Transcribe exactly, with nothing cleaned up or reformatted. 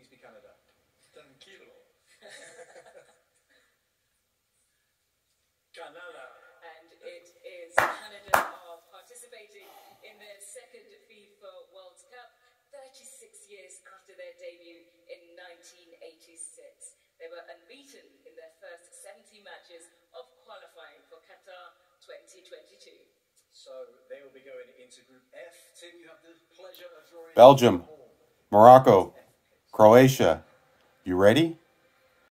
needs to be Canada. Tranquilo. Canada. And it is Canada are participating in their second FIFA World Cup, thirty-six years after their debut in nineteen eighty-six. They were unbeaten in their first seventy matches of qualifying for Qatar twenty twenty-two. So they will be going into Group F. Tim, you have the pleasure of drawing Belgium, Morocco, Croatia. You ready?